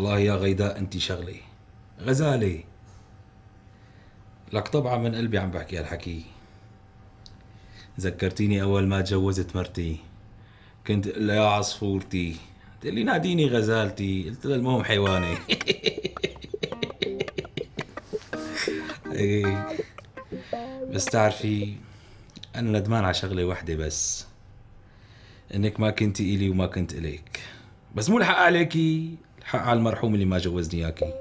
والله يا غيداء انت شغلة غزالة. لك طبعا من قلبي عم بحكي هالحكي. ذكرتيني اول ما تجوزت مرتي، كنت اقول لها يا عصفورتي، تقول لي ناديني غزالتي، قلت لها المهم حيواني. ايه بس تعرفي انا ندمان على شغله وحده بس، انك ما كنتي الي وما كنت الك. بس مو الحق عليكي، الحق على المرحوم اللي ما جوزني اياكي.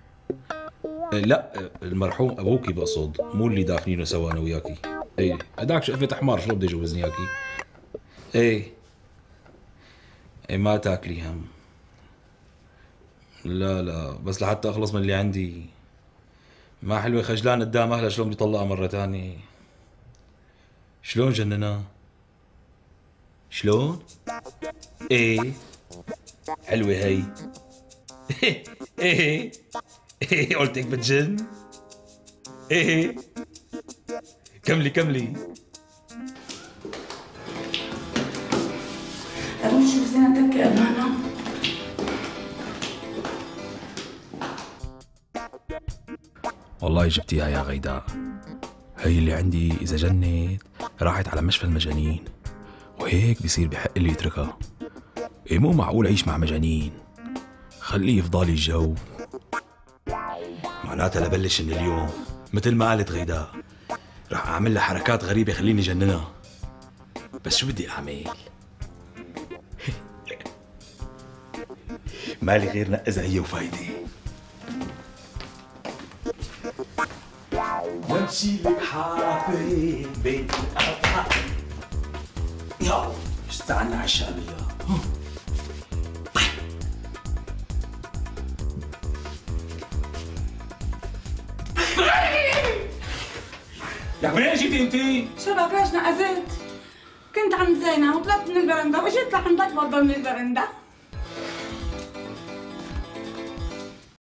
لا المرحوم ابوكي بقصد، مو اللي دافنينه سوا انا وياكي. ايه هداك شقفة حمار، شلون بده يجوزني اياكي؟ ايه ايه ما تاكلي هم. لا لا بس لحتى اخلص من اللي عندي. ما حلوة خجلان قدام اهلها شلون بيطلقها مرة ثانية. شلون جننا؟ شلون؟ ايه حلوة هي. ايه ايه قلت لك بتجن. ايه كملي كملي. أروح شوف زينتك يا أمانة. والله جبتيها يا غيداء. هي اللي عندي إذا جنت راحت على مشفى المجانين، وهيك بصير بحق اللي يتركها. إيه مو معقول أعيش مع مجانين، خليه يفضل الجو. معناتها لبلش من اليوم مثل ما قالت غيداء راح أعمل لها حركات غريبة خليني جننها. بس شو بدي أعمل؟ مالي غير نقزها هي وفايدة. نمشي بحافي بين الأرض. يلا استعنا على الشعبية. لك منين جيتي انتي؟ شباب ليش نقزت؟ كنت عند زينة وطلعت من البرندة وجيت لعندك برضه من البرندة.